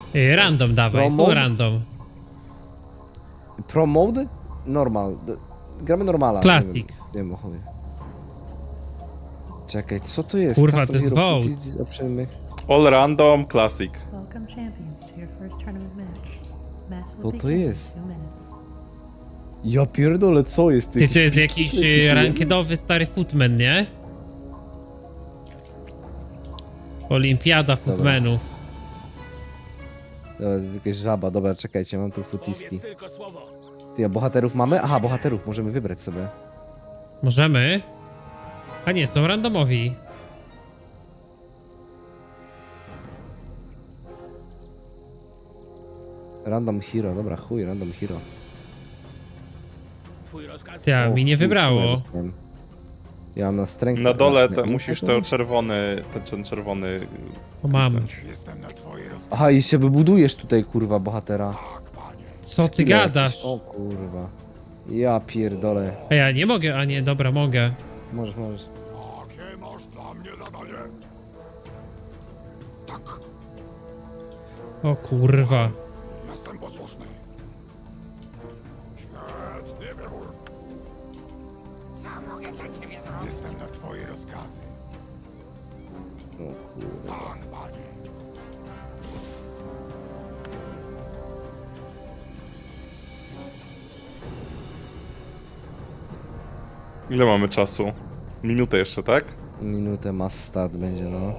Random dawaj, full random. Pro mode? Normal. Gramy normala. Classic. Nie wiem o chuj. Czekaj, co to jest? Kurwa, Custom to jest Hero vote. Footies option. All random, classic. Welcome champions to your first tournament match. Match Co will to begin in jest? 2 minutes. Ja pierdolę, co jest? Ty, to jest jakiś rankedowy stary footman, nie? Olimpiada footmanów. To jest jakaś żaba, dobra, czekajcie, mam tu futiski. Ty, a bohaterów mamy? Aha, bohaterów możemy wybrać sobie. Możemy? A nie, są randomowi. Random hero, dobra, chuj, random hero. Ty, a mi nie chuj, wybrało. chuj, dostałem. Ja mam na strength. Na dole na musisz tego? ten czerwony... O, mam. Aha, i się wybudujesz tutaj, kurwa, bohatera. Co ty Skille gadasz? jakieś. O kurwa. Ja pierdolę. A ja nie mogę, a nie, dobra, mogę. Możesz, możesz. Jakie masz dla mnie zadanie? Tak, O kurwa. jestem posłuszny. Świetnie, wybór. Co mogę dla ciebie zrobić? Jestem na twoje rozkazy. O kurwa. Tak, panie. Ile mamy czasu? Minutę jeszcze, tak? Minutę mass start będzie, no.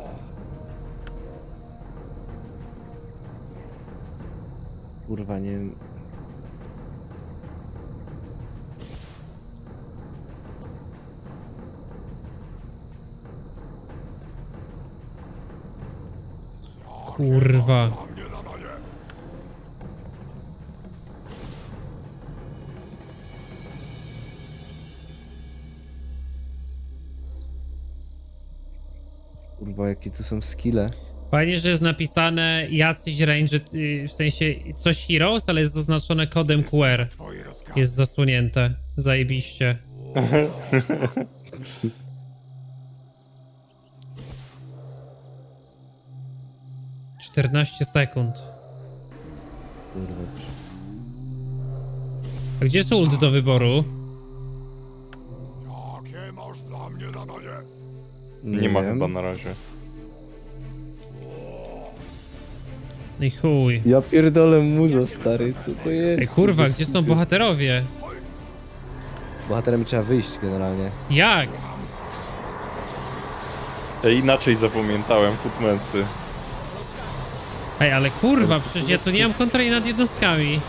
Kurwa, nie wiem. Kurwa. Dla mnie zadanie. Kurwa, jakie tu są skille. Fajnie, że jest napisane jacyś range, w sensie coś heroes, ale jest zaznaczone kodem QR. Twoje rozkazy. Jest zasłonięte. Zajebiście. ...14 sekund. Kurwa. A gdzie jest ult do wyboru? Jakie masz dla mnie zadanie? Nie ma wiem. chyba na razie. No i chuj. Ja pierdolę muzo, stary, co to jest? Ej, kurwa, gdzie są bohaterowie? Bohaterem trzeba wyjść generalnie. Jak? Inaczej zapamiętałem Footmansy. Ej, ale kurwa, przecież ja tu nie mam kontroli nad jednostkami.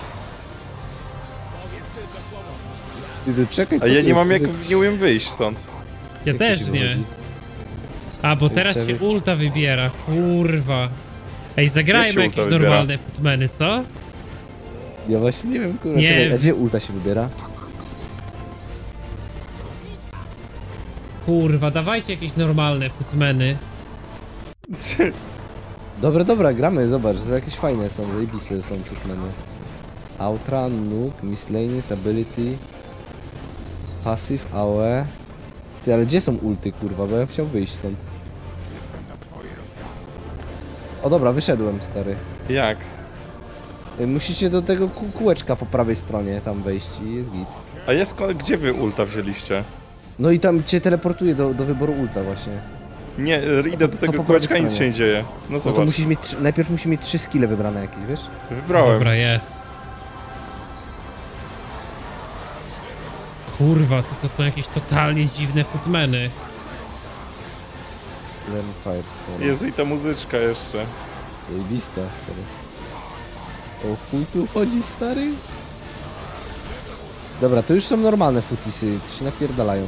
Ty, czekaj, co A ja to nie mam jest? jak, nie umiem wyjść stąd. Ja Jak też ci nie. wychodzi? A, bo teraz się ulta wybiera. Kurwa. Ej, Jak zagrajmy się ulta jakieś wybiera? normalne footmany, co? Ja właśnie nie wiem, kurwa. Nie. Czekaj, a gdzie ulta się wybiera? Kurwa, dawajcie jakieś normalne footmany. Dobra, dobra, gramy, zobacz, to jakieś fajne są, zajebiste są treatmenty. Outra, Nuke, Miscellaneous, Ability, Passive, AOE. Ty, ale gdzie są ulty, kurwa, bo ja bym chciał wyjść stąd. Jestem na twoje rozkazy. O dobra, wyszedłem, stary. Jak? Musicie do tego kółeczka po prawej stronie tam wejść i jest git. A ja gdzie wy ulta wzięliście? No i tam cię teleportuje do wyboru ulta właśnie. Nie, idę do po tego prawej kółeczka, nic się stronie. nie dzieje. No No to zobacz, musisz mieć, najpierw musi mieć 3 skille wybrane jakieś, wiesz? wybrałem. Dobra, jest. Kurwa, to są jakieś totalnie dziwne footmany. Learn Firestorm. Jezu, i ta muzyczka jeszcze. Zajebista, stary. O chuj tu chodzi, stary? Dobra, to już są normalne futisy, to się napierdalają.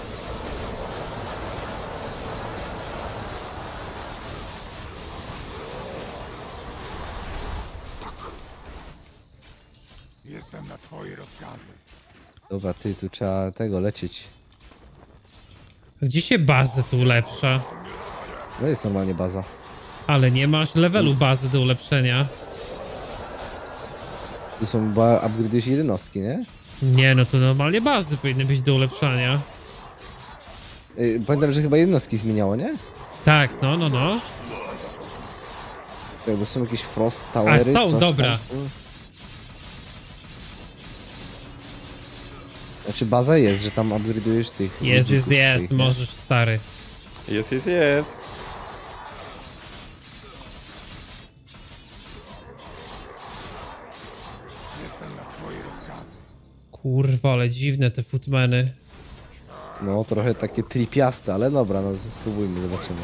Jestem na twoje rozkazy. Dobra, ty, tu trzeba tego lecieć. Gdzie się bazy tu ulepsza? No jest normalnie baza. Ale nie masz levelu bazy do ulepszenia. Tu są upgrade'ujesz jednostki, nie? Nie, no to normalnie bazy powinny być do ulepszania. Pamiętam, że chyba jednostki zmieniało, nie? Tak, no. Tak, bo są jakieś Frost Towery, są, coś dobra. Tam. Znaczy baza jest, że tam upgrade'ujesz tych... Jest, ludzików jest, swoich, nie? możesz, stary. Jest. Jestem na twoje rozkazy. Kurwa, ale dziwne te footmeny. No, trochę takie tripiaste, ale dobra, no spróbujmy, zobaczymy.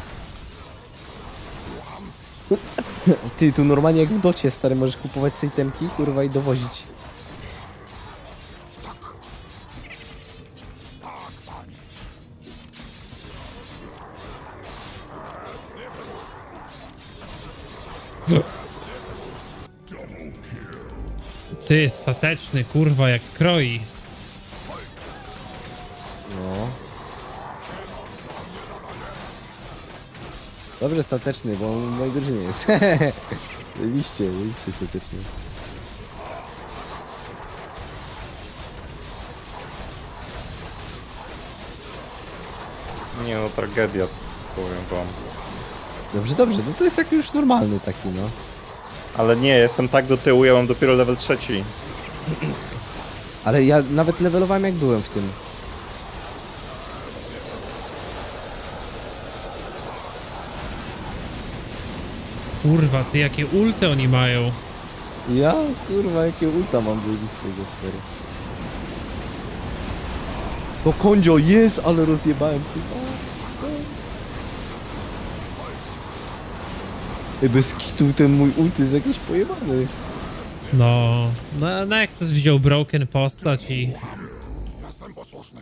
Ty, tu normalnie jak w docie, stary, możesz kupować sejtemki, kurwa, i dowozić. Ty, stateczny, kurwa, jak kroi. No. Dobrze stateczny, bo on w mojej drużynie jest. Liście stateczny. Nie no, tragedia, powiem wam. Dobrze, no to jest jak już normalny taki, no. Ale nie, jestem tak do tyłu, ja mam dopiero level 3. Ale ja nawet levelowałem jak byłem w tym. Kurwa, ty, jakie ulty oni mają. Ja, kurwa, jakie ulta mam zajebistego, stary. To kondzio jest, ale rozjebałem, kurwa. Ej, bez kitu ten mój ult jest jakiś pojebany. No, Nexus wziął broken postać i... Jestem posłuszny.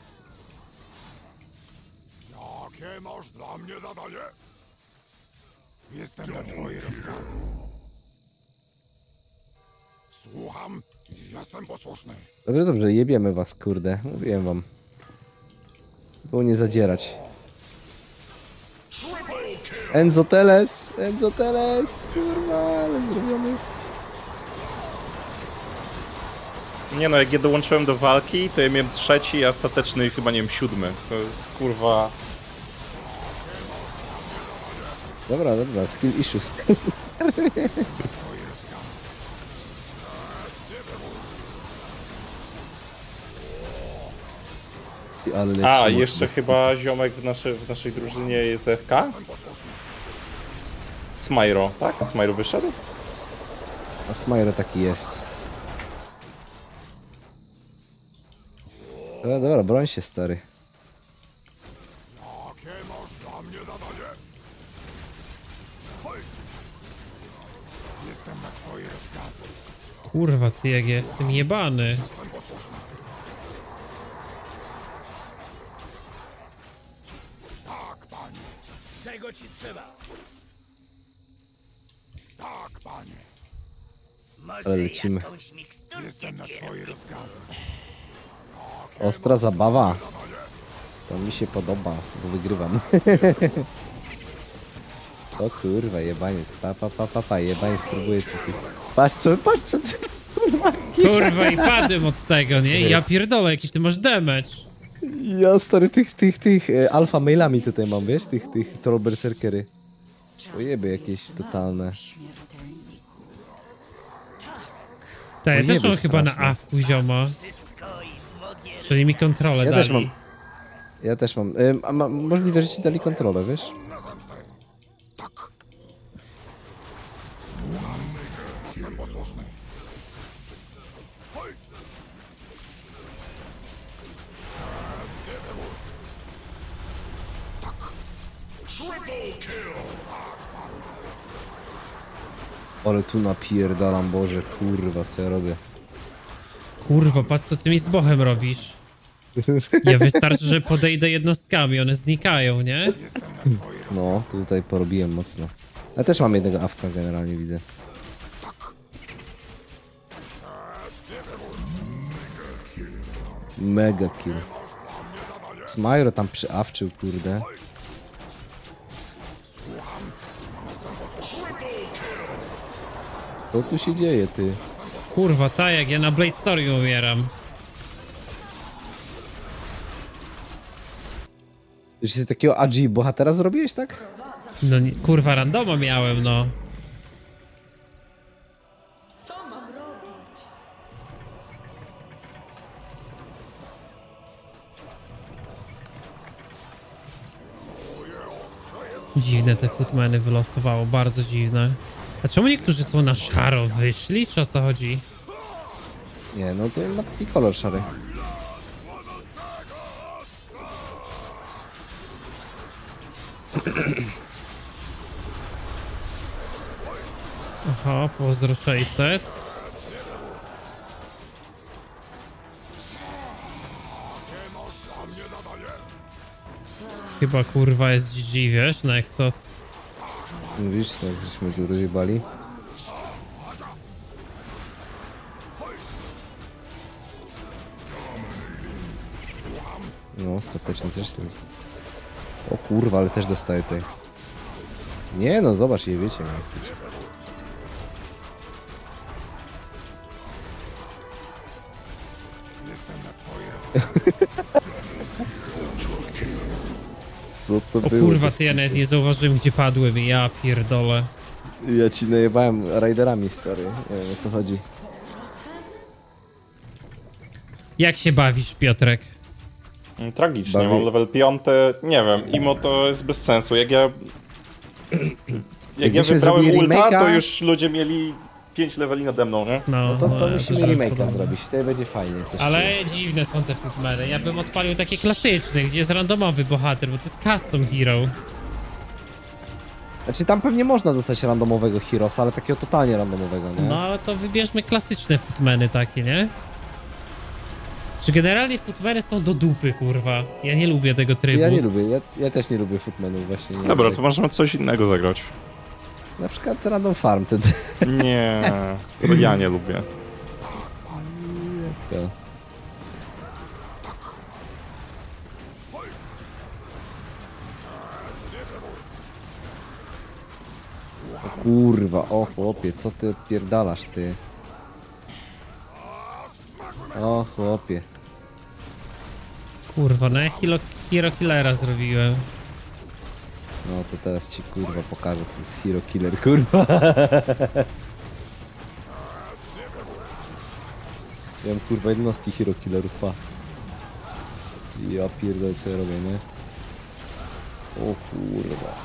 Jakie masz dla mnie zadanie? Jestem na twoje rozkazy. Słucham. Jestem posłuszny. Dobrze, jebiemy was, kurde. Mówiłem wam. Było nie zadzierać. Enzo Teles, kurwa, ale zrobiony. Nie no, jak ja dołączyłem do walki, to ja miałem 3, a ostateczny chyba, nie wiem, 7. To jest kurwa... Dobra, skill issues. Ale A, lepszy jeszcze mocno. chyba ziomek w naszej drużynie jest FK? Smyro, tak? Smyro wyszedł? A Smyro taki jest. Dobra, broń się, stary. Jakie masz dla mnie zadanie? Hoj! Jestem na twoje rozkazy. Kurwa, ty, jak ja jestem jebany. Jestem posłuszny. Tak, panie. Czego ci trzeba? Tak, panie. Może Ale lecimy. jakąś miksturkę Jestem na twoje rozkazy. Ostra zabawa. To mi się podoba, bo wygrywam. O kurwa, jebaniec. Pa, jebaniec próbuje tutaj. Patrz co ty, kurwa. Kurwa, i padłem od tego, nie? Ja pierdolę, jaki ty masz damage. Ja, stary, tych alfa mailami tutaj mam, wiesz? Tych troll berserkery. Ojeby jakieś totalne. Tak, ja O też jeby mam chyba na straszne. awku zioma. wszystko i w mogę. Czyli mi kontrolę Ja dali. też mam. Ja też mam. Możliwe, że ci dali kontrolę, wiesz? Jestem posłuszny. Hoj! Ale tu napierdalam, Boże, kurwa, co ja robię. Kurwa, patrz co ty mi z bochem robisz. Ja wystarczy, że podejdę jednostkami, one znikają, nie? No, tutaj porobiłem mocno. Ja też mam jednego awka generalnie, widzę. Mega kill. Smyro tam przyawczył, kurde. Co tu się dzieje, ty? Kurwa, tak jak ja na Blade Story umieram. Już się takiego AG bohatera zrobiłeś, tak? No kurwa, randoma miałem, no. Co mam robić? Dziwne te footmeny wylosowało, bardzo dziwne. A czemu niektórzy są na szaro wyszli, czy o co chodzi? Nie, no to ma taki kolor szary. Aha, pozdro 600. Chyba kurwa jest GG, wiesz, Nexus. Mówisz, tak żeśmy tu rozjebali. No, ostatecznie też tu jest. O kurwa, ale też dostaję tej. Nie no, zobacz, je wiecie, jak chcecie. Jestem na twoje Co to O było? kurwa, ty ja nawet nie zauważyłem, gdzie padłem, ja pierdolę. Ja ci najebałem raiderami, stary. Nie wiem, o co chodzi. Jak się bawisz, Piotrek? Tragicznie, Bawi- mam level 5, nie wiem, imo to jest bez sensu. Jak ja Jakbyśmy wybrałem zrobili ulta, to remake'a- już ludzie mieli 5 leveli nade mną, nie? No to ja musimy też remake'a podobnie. zrobić, wtedy będzie fajnie coś. Ale dziwne są te footmeny. Ja bym odpalił takie klasyczne, gdzie jest randomowy bohater, bo to jest custom hero. Znaczy tam pewnie można dostać randomowego Heroesa, ale takiego totalnie randomowego, nie? No ale to wybierzmy klasyczne footmeny takie, nie? Czy generalnie footmeny są do dupy, kurwa? Ja nie lubię tego trybu. Ja nie lubię, ja też nie lubię footmenów właśnie. Nie Dobra, lubię. to możemy coś innego zagrać. Na przykład random farm wtedy. Nie, to ja nie lubię. To. O kurwa, o chłopie, co ty odpierdalasz, ty? O chłopie. Kurwa, no ja hero killera zrobiłem. No to teraz ci kurwa pokażę, co jest hero killer, kurwa. Ja mam kurwa jednostki hero killerów, pa. Ja pierdolę, co ja robię, nie? O kurwa.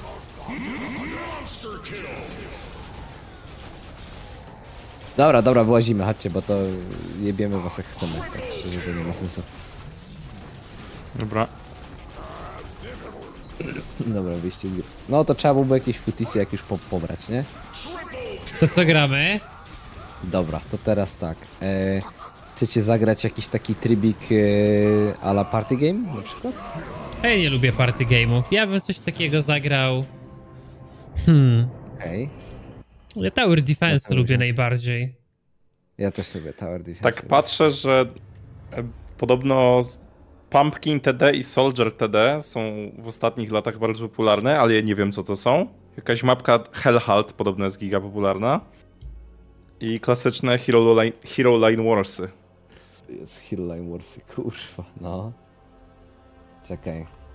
Dobra, wyłazimy, chodźcie, bo to jebiemy was jak chcemy. Tak szczerze, to nie ma sensu. Dobra. Dobra, wyjście. No to trzeba byłoby jakieś footisy jak już pobrać, nie? To co gramy? Dobra, to teraz tak. Chcecie zagrać jakiś taki trybik a la party game na przykład? Ja nie lubię party game'ów. Ja bym coś takiego zagrał. Okej. Ja Tower Defense Ja lubię lubię. najbardziej. Ja też lubię Tower Defense. Tak patrzę, że podobno Pumpkin TD i Soldier TD są w ostatnich latach bardzo popularne, ale ja nie wiem co to są. Jakaś mapka Hellhalt podobno jest giga popularna. I klasyczne Hero Line Warsy. Jest Hero Line Warsy, kurwa, no. Czekaj.